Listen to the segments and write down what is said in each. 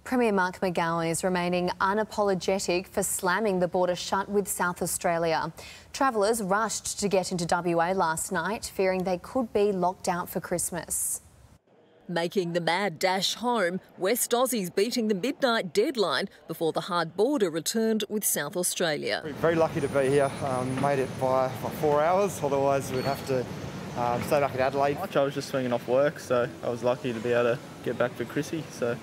Premier Mark McGowan is remaining unapologetic for slamming the border shut with South Australia. Travellers rushed to get into WA last night, fearing they could be locked out for Christmas. Making the mad dash home, West Aussies beating the midnight deadline before the hard border returned with South Australia. Very lucky to be here. Made it by 4 hours, otherwise we'd have to stay back in Adelaide. I was just swinging off work, so I was lucky to be able to get back for Chrissy.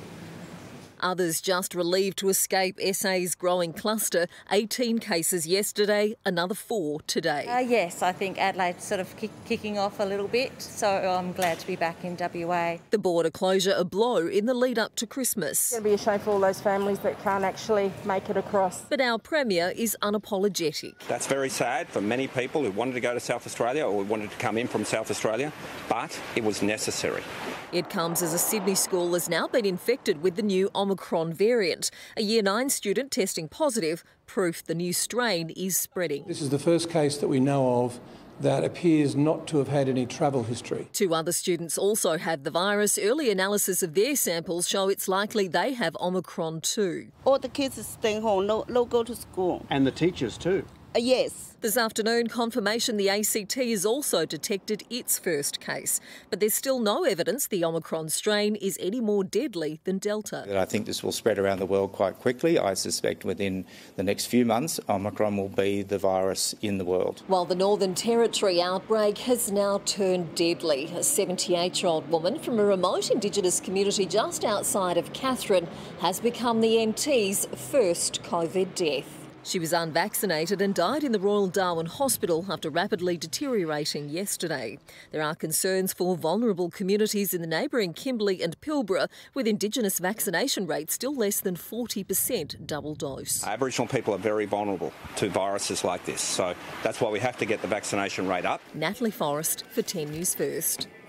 Others just relieved to escape SA's growing cluster. 18 cases yesterday, another 4 today. Yes, I think Adelaide's sort of kicking off a little bit, so I'm glad to be back in WA. The border closure a blow in the lead up to Christmas. It's going to be a shame for all those families that can't actually make it across. But our Premier is unapologetic. That's very sad for many people who wanted to go to South Australia or wanted to come in from South Australia, but it was necessary. It comes as a Sydney school has now been infected with the new Omicron variant. A Year 9 student testing positive, proof the new strain is spreading. This is the first case that we know of that appears not to have had any travel history. 2 other students also had the virus. Early analysis of their samples show it's likely they have Omicron too. All the kids are staying home, no go to school. And the teachers too? Yes. This afternoon, confirmation the ACT has also detected its first case. But there's still no evidence the Omicron strain is any more deadly than Delta. I think this will spread around the world quite quickly. I suspect within the next few months, Omicron will be the virus in the world. While the Northern Territory outbreak has now turned deadly. A 78-year-old woman from a remote Indigenous community just outside of Katherine has become the NT's first COVID death. She was unvaccinated and died in the Royal Darwin Hospital after rapidly deteriorating yesterday. There are concerns for vulnerable communities in the neighbouring Kimberley and Pilbara, with Indigenous vaccination rates still less than 40% double dose. Aboriginal people are very vulnerable to viruses like this, so that's why we have to get the vaccination rate up. Natalie Forrest for 10 News First.